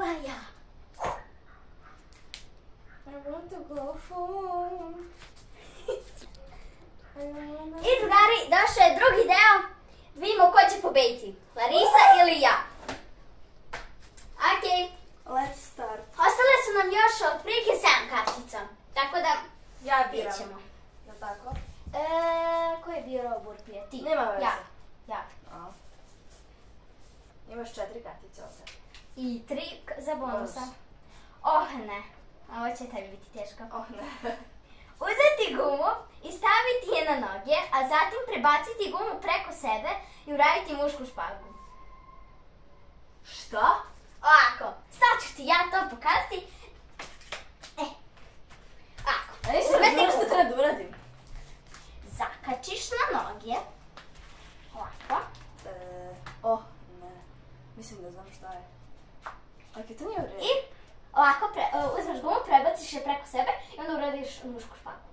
ja. I want to go home. I drugari, došao je drugi deo. Vidimo ko će pobediti. Larisa ili ja. Ok. Let's start. Ostale su nam još otprilike 7 kartica. Tako da Ja biram. vidjet ćemo. Je li tako? Ko je birao burpije? Ti. Nema veze. Ja. Imaš 4 kartice ovdje. I 3 za bonusa. Oh ne. Ovo će tebi biti teško. Oh ne. Uzeti gumu i staviti je na noge, a zatim prebaciti gumu preko sebe i uraditi mušku špagu. Šta? Ovako, sad ću ti ja to pokazati. Ovako. Ja nisam razumela što treba da uradim. Zakačiš na noge. Ovako. Oh, ne. Mislim da znam šta je. Ok, to nije u redu. I ovako uzmeš gumu, prebaciš je preko sebe i onda uradiš mušku špagu.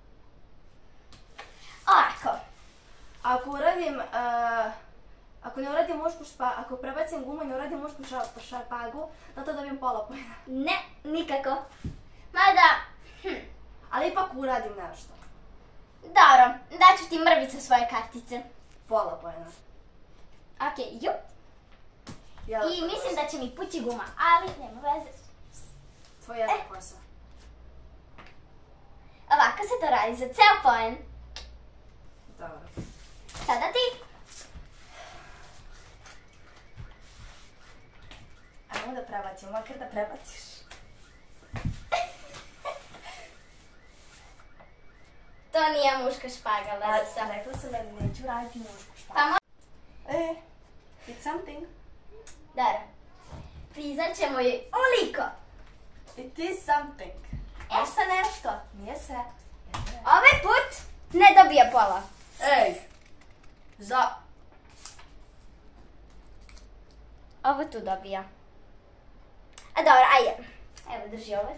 Ovako. Ako uradim, ako ne uradim mušku špagu, ako prebacim gumu i ne uradim mušku špagu, na to dobijem pola pojena. Ne, nikako. Mada, Ali ipak uradim nešto. dobro, daću ti mrvicu svoje kartice. Pola pojena. Ok, jup. I mislim da će mi pući guma, ali nema veze. Tvoj jedan posao. Ovako se to radi za ceo poen. Dobro. Sada ti. Ajmo da prebacim, makar da prebaciš. To nije muška špaga, Larisa. Rekla sam da neću raditi mušku špagu. Pa It's something. dobro. Priznat ćemo joj oliko. It is something. Još se nešto. Nije sve. Ovaj put ne dobija pola. Ej! Ovo tu dobija. A dobro, ajde. Evo, drži ovo.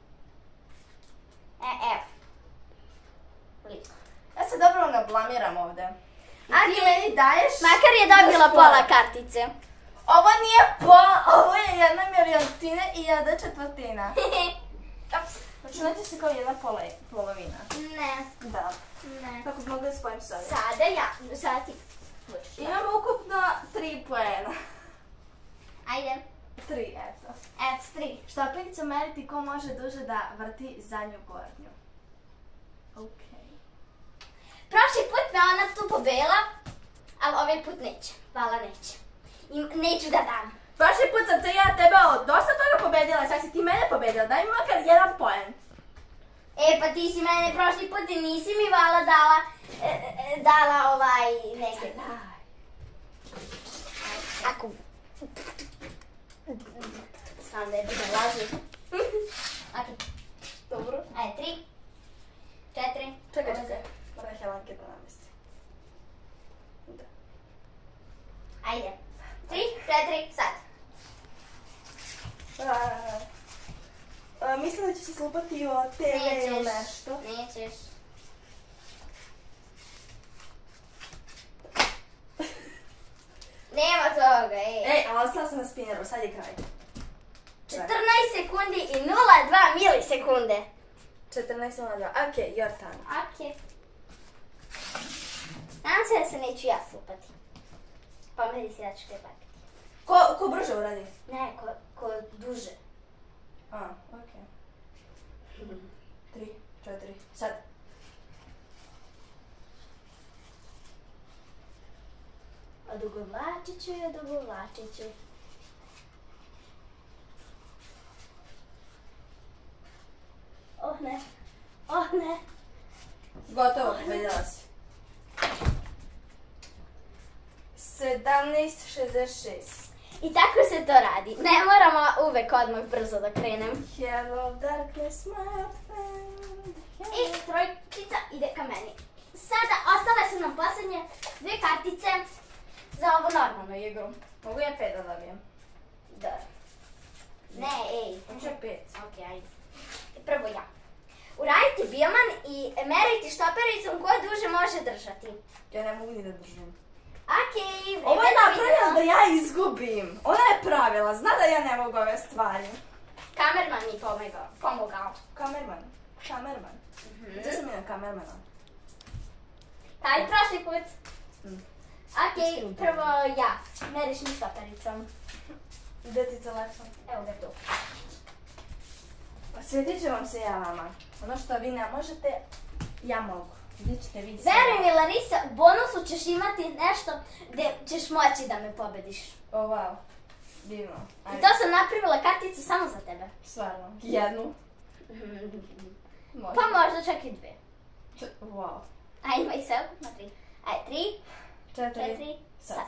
Evo. Liko. Ja se dobro ne blamiram ovde. I A ti ti- meni daješ... Makar je dobila pola kartice. Ovo nije pola, ovo je jedna miliontina i jedna četvrtina. Računajte se kao jedna polovina. Ne, Da. ne. Kako bi mogli spojim s ovim. Sada ti. Imam ukupno 3 poena. Ajde. 3, eto. Evo, 3. Štapljicom meriti ko može duže da vrti zadnju gornju. Okej. Prošli put me ona tu pobela, ali ovaj put neće. Hvala, neće. I neću da dam. Prošli put sam te ja tebe dosta toga pobedila, sad si ti mene pobedila, daj mi makar 1 poen. Pa ti si mene prošli put i nisi mi vala dala neke. Ako... Sam da je bude laži. Ok. Dobro. Ajde, 3, 4. Čekaj. Mora Helanke da namesti. Da. Ajde. 3, 4, sad. Mislim da će se slupati o TV ili nešto. Nećeš. Nema toga, Ali ostala sam na spinneru, sad je kraj. 14 sekundi i 0,2 milisekunde. 14:02. Ok, your turn. Ok. Nadam se da se neću ja slupati. Pomeri si da ću te bakiti. Ko brže uradi? Ne, ko duže. Ok. 3, 4, sad. Odugovlačit ću. Oh ne. Gotovo, pobedila si. 17:66. I tako se to radi. Ne moramo uvek odmah brzo da krenem. Hello darkness, my friend. I trojčica ide ka meni. Sada ostale su nam poslednje 2 kartice za ovu normalnu igru. Mogu ja 5 da dobijem? Da. Ne, Hoće 5. Ok, ajde. Prvo ja. Uradite bijaman i merite štopericom ko duže može držati. Ja ne mogu ni da držim. Okej, Ovo je napravila da ja izgubim. Ona je pravila, zna da ja ne mogu ove stvari. Kamerman mi pomogao. Kamerman. Gdje sam ja kamermana? Taj prošli put. Okej, prvo ja. Meriš mi štapericom. Gdje ti telefon? Evo ga tu. Osvjetit će vam se ja vama. Ono što vi ne možete, ja mogu. Gdje ćete vi se? Veruj mi, Larisa, u bonusu ćeš imati nešto gdje ćeš moći da me pobediš. O, wow. Divno. I to sam napravila karticu samo za tebe. Stvarno. Jednu? Pa možda čak i dve. Wow. Ajde, ima ih sve ukupno 3. Ajde, 3, 4, 4, sad.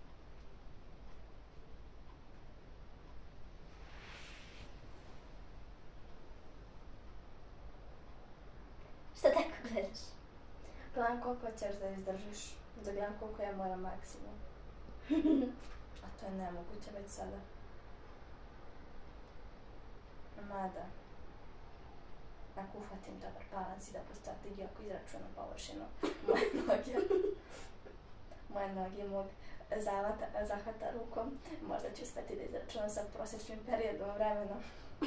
Šta tako gledaš? Gledam koliko ćeš da izdržiš. Da gledam koliko ja moram maksimum. A to je nemoguće već sada. Mada. Ako uhvatim dobar balans i da po strategiji ako izračunam površinu moje noge mog zahvata rukom, možda ću uspjeti da izračunam sa prosječnim periodom vremena.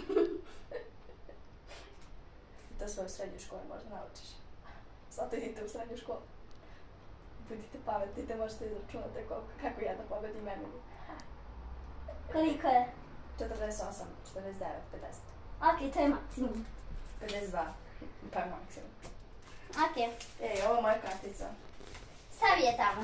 To sve u srednjoj školi možda naučiš. Zato idite u srednju školu. Budite pametni, te možete izračunati kako ja da pobedim Emily. Koliko je? 48, 49, 50. Ok, to je maksimum. 52, pa maksimum. Ok, Ej, ovo je moja kartica. stavi je tamo.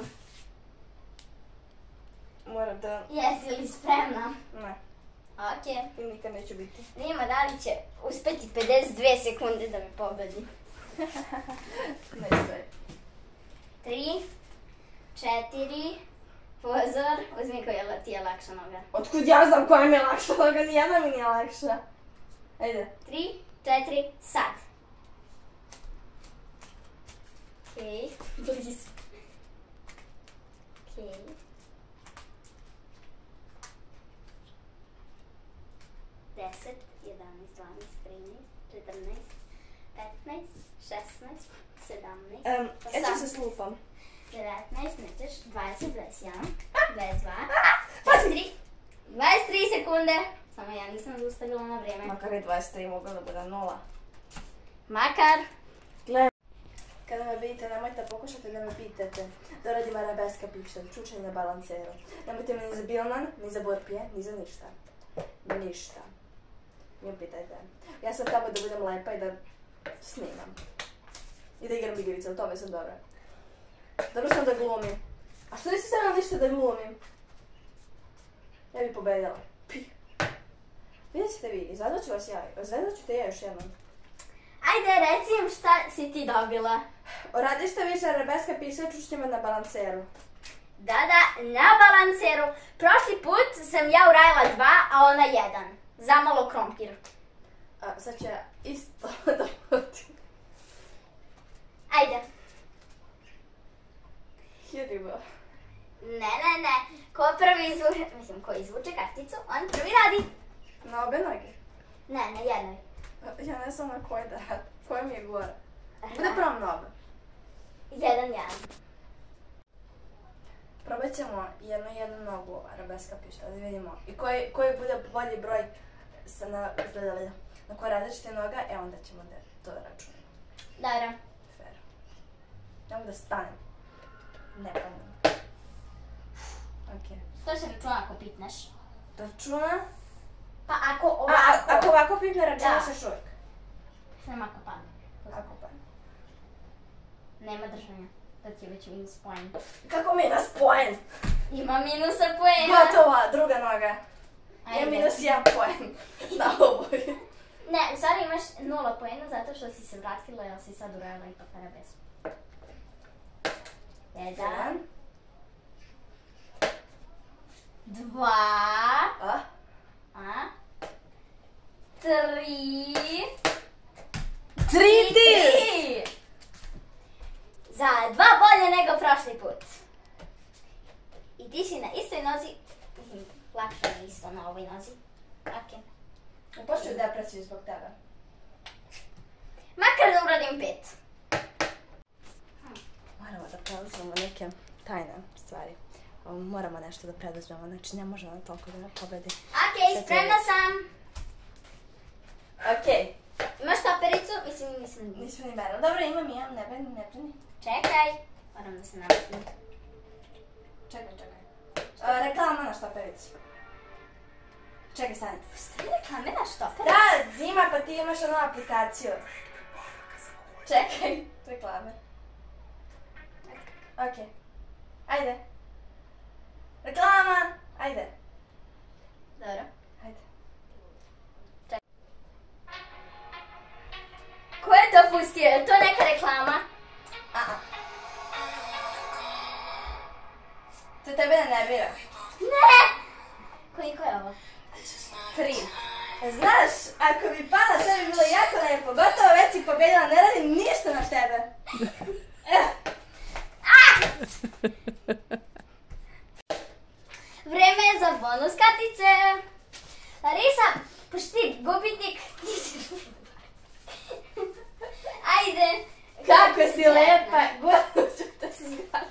Moram da... Jesi li spremna? Ne, Ok. i nikad neću biti. Vidimo da li će uspjeti 52 sekunde da me pobedi. Ne sve. 3, 4, pozor, uzmi koja ti je lakša noga. Otkud ja znam koja mi je lakša noga, nijedna mi nije lakša. Ajde. 3, 4, sad. Okej, blizu. Okej. Deset, 11, 12, 13, 14, 15, 16, 17, Ja ću se slupam. 19, nećeš, 20, 21, 22, 23, 23 sekunde. Samo ja nisam zaustavila na vrijeme. Makar je 23 mogla da bude 0. Makar. Gledaj. Kada me vidite, nemojte pokušati da me pitate da radim arabeska pištelj, čučanje na balanceru. Nemojte me ni za bilman, ni za borpije, ni za ništa. Ništa. Ne pitajte. Ja sam tamo da budem lepa i da snimam. I da igram igrice, u tome sam dobra. Dobro sam da glumim. A što nisi sada ništa da glumim? Ja bi pobedila. Vidjet ćete vi, izvedat ću vas ja, izvedat ću te ja još jednom. Ajde, reci im šta si ti dobila. Radiš te više arabeska pištelj, čučnjima na balanceru. Da, na balanceru. Prošli put sam ja uradila 2, a ona 1. Zamalo krompir. Sad će isto da budim. Ajde. Jedimo. Ne. Ko prvi izvuče, mislim, ko izvuče karticu, on prvi radi. Na obe noge? Ne, na jednoj. Ja ne znam na koje da radi. Koje mi je gore? Bude prvo na obe. 1. Probat ćemo jednu nogu arabeska pištelj, da vidimo. I koji bude bolji broj na koje različite noga, onda ćemo to da računamo. Dobro. Fair. Nemo da stanem. Ne panem. Okej. To se računa ako pipneš. Računa? Pa ako ovako. Ako ovako pipne, računa Da. se šuvek. Samo ako padne. Ako padne. Nema držanja. To ti je već minus poen. Kako minus poen? Ima minusa poena. Gotova, druga noga. Ajde. Je minus 1 poen. Na ovoj. Ne, u stvari imaš 0 poena zato što si se vratila jer si sad uradila ipak arabesku. 1, 2, 3. 3 Za 2 bolje nego prošli put. I ti si na istoj nozi. Lakše je isto na ovoj nozi. Ok. Počeo depresiju zbog tebe. Makar da uradim 5. Moramo da preuzmemo neke tajne stvari. Moramo nešto da preduzmemo, znači ne možemo toliko da pobedi. Okej, spremna sam. Okej. Imaš topericu? Mislim, nisam. Nismo ni merali. Dobro, imam i ja, ne brini. Čekaj. Moram da se napisam. Čekaj. Reklama na štopericu. Čekaj, stani. Stavi reklame na štopericu? Da, Zima, pa ti imaš onu aplikaciju. Čekaj, reklame. Okej. Ajde. Reklama! Ajde. Dobro. Ajde. Ko je to pustio? Je to neka reklama? To tebe ne nervira. Ne! Koliko je ovo? 3. Znaš, ako bi pala, sve bi bilo jako lepo. Gotovo, već si pobedila, ne radim ništa na tebe. Vreme je za bonus kartice. Larisa, pošto ti gubitnik, ajde. Kako si lepa, gledam da si zgrada.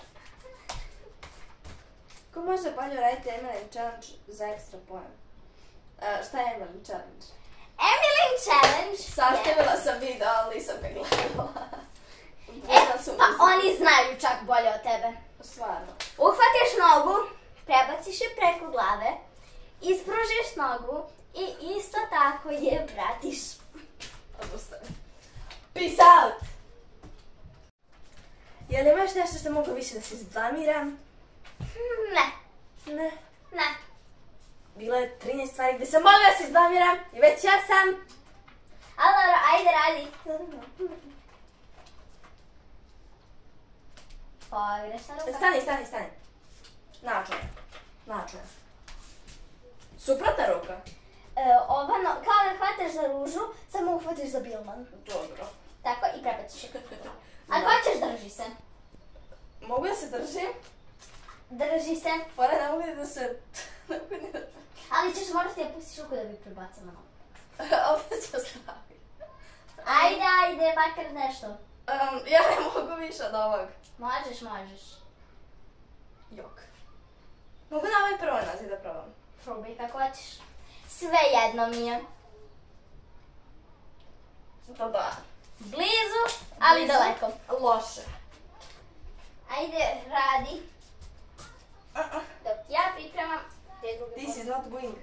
Ko može bolje uraditi Emily Challenge za ekstra poen? Šta je Emily Challenge? Emily Challenge. Sastavila sam video, ali nisam ga gledala. Pa oni znaju čak bolje od tebe. Stvarno. Uhvatiš nogu, prebaciš je preko glave, ispružiš nogu i isto tako je vratiš. Odustajem. Peace out! Jel imaš nešto što mogu više da se izblamiram? Ne. Ne. Ne. Bilo je 13 stvari gdje sam mogla da se izblamiram i već ja sam. Ali dobro, ajde radi. Pogrešna ruka. Stani. Naočare. Suprotna ruka. Kao da hvataš za ružu, samo uhvatiš za bilman. Dobro. Tako i prebaciš je. Ako hoćeš, drži se. Mogu da se držim? Drži se. Fora, ne mogu da se... Ali ćeš morati da pustiš ruku da bi prebacila nogu. Opet ću staviti. Ajde, makar nešto. Ja ne mogu više od ovog. Možeš. Jok. Mogu na ovaj prvo naziv da probam. Probaj kako hoćeš. Sve jedno mi je. Da. Blizu, ali daleko. Loše. Ajde, radi. Dok ja pripremam te druge. This is not going.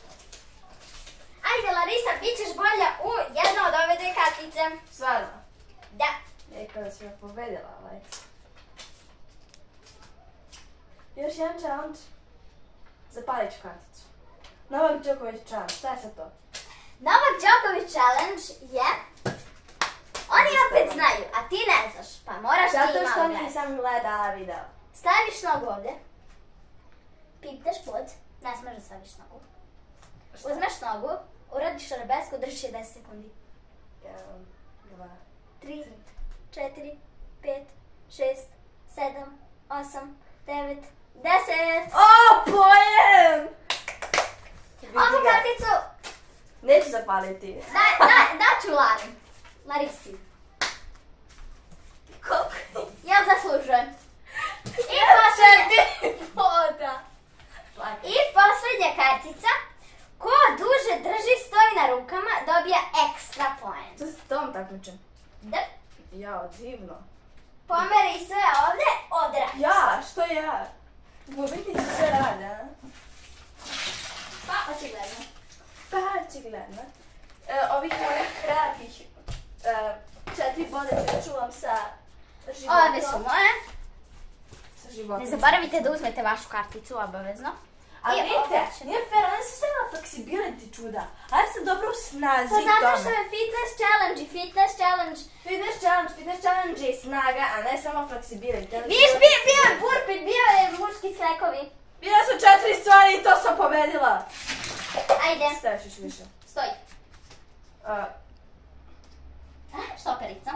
Ajde, Larisa, bit ćeš bolja u jedno od ove dve kartice. Stvarno? Da. Rekao da si me pobedila, ovaj. Još jedan challenge. Zapalit ću karticu. Novak Đoković challenge, šta je sad to? Novak Đoković challenge je... Oni opet znaju, a ti ne znaš, pa moraš ti malo Zato što gledati. nisam gledala video. Staviš nogu ovdje. Pipneš pod. Ne smiješ da staviš nogu. Uzmeš nogu, uradiš arabesku, držiš je 10 sekundi. 1, 2, 3, 4, 5, 6, 7, 8, 9, 10. O, pojem! Ovu karticu Neću zapaliti. daću Lari. Larisi. Koliko? Ja zaslužujem. I posljednja kartica. Ko duže drži, stoji na rukama, dobija ekstra poen. To se tom takmičem. Da. Jao, divno. Pomeri sve ovdje, odradi. Ja, što ja? Gubitnici sve rade, a? Pa, očigledno. Pa, očigledno. Ovih mojih kratkih 4 bodete čuvam sa životom. Ove su moje. Sa životom. Ne zaboravite da uzmete vašu karticu, obavezno. Ali I vidite, ovdje. nije fair, one su stavila flexibility čuda. A ja sam dobro u snazi Pa zato tome. što je fitness challenge i fitness challenge. Fitness challenge je snaga, a ne samo flexibility. Viš, bio je burpee, bio je muški sklekovi. Bila su 4 stvari i to sam pobedila. Ajde, Staviš još više. stoji. Štoperica.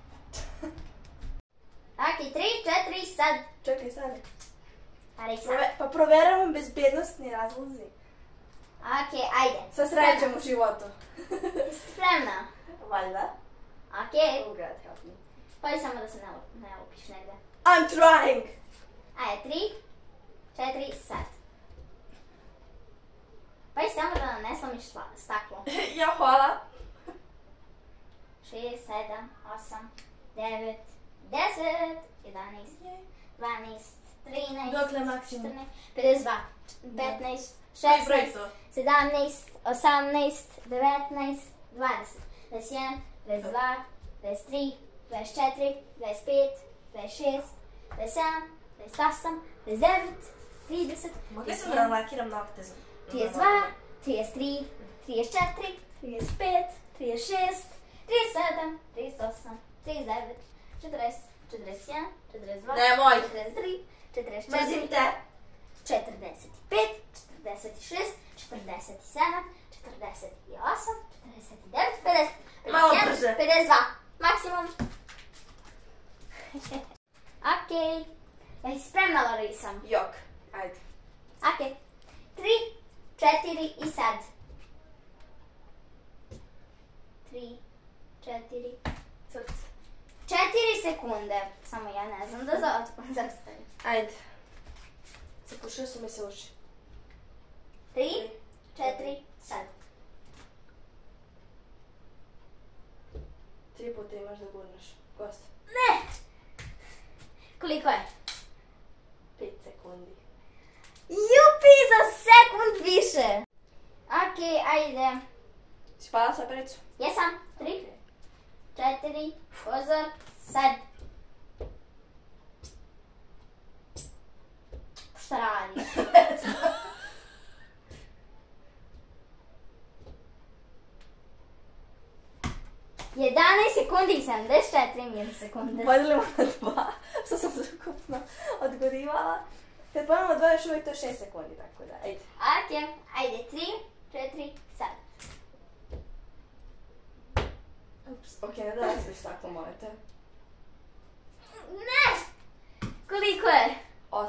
Ok, 3, 4, sad. Čekaj, stani. Larisa. Pa proveravam bezbednostni razlozi. Ok, ajde. Sa srećom u životu. Spremna. Valjda. Ok. Oh God, help me. Pa samo da se ne lupiš negdje. I'm trying. Ajde, 3, 4, sad. Pa i samo da ne slomiš staklo. Ja, hvala. 6, 7, 8, 9, 10, 11, 12, 13, Dokle maksimum? 14, 52, 15, 16, 17, 18, 19, 20, 21, 22, 23, 24, 25, 26, 27, 28, 29, 30, Mogli sam da lakiram nokte za... 32, 33, 34, 35, 36, 37, 38, 39, 40, 41, 42, Nemoj. 43, 44, Mrzim te. 45, 46, 47, 48, 49, 50, Malo 51, brže. 52, maksimum. Okej. Jesi spremna, Larisa? Jok, ajde. Okej. 3, 4 i sad. 3, 4, Crc. 4 sekunde. Samo ja ne znam da zaustavim. Ajde. Zapušio su mi se uši. 3, 4, sad. 3 puta imaš da gurneš. Gost. Ne! Koliko je? 5 sekundi. Jupi, za sekund više! Okej, ajde. Spala sa pericu? Jesam. 3, 4, pozor, sad. Šta radiš? 11 sekundi i 74 milisekunde. Podelimo na 2, što sam ukupno odgorivala. Kad pojemo 2 još uvijek to je 6 sekundi, tako da, ajde. Okej, ajde, 3, 4, sad. Ups, ok, ne da razliš tako, molim te. Ne! Koliko je? 8.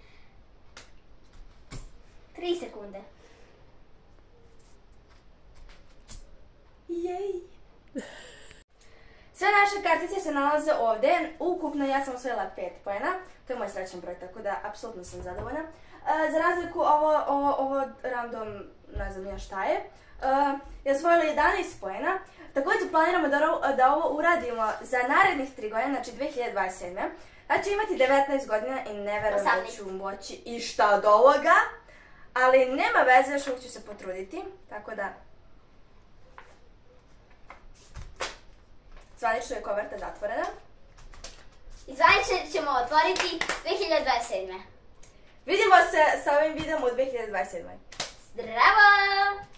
3 sekunde. Jej! Sve naše kartice se nalaze ovdje, ukupno ja sam osvojila 5 poena, to je moj srećan broj, tako da apsolutno sam zadovoljna. Za razliku ovo random, ne znam ja šta je, je osvojila 11 poena. Također planiramo da ovo uradimo za narednih 3 godine, znači 2027. Ja ću imati 19 godina i ne verujem da ću moći išta od ovoga, ali nema veze, još uvijek ću se potruditi, tako da... Zvanično je koverta zatvorena. I zvanično ćemo otvoriti 2027. Vidimo se sa ovim videom u 2027. Zdravo!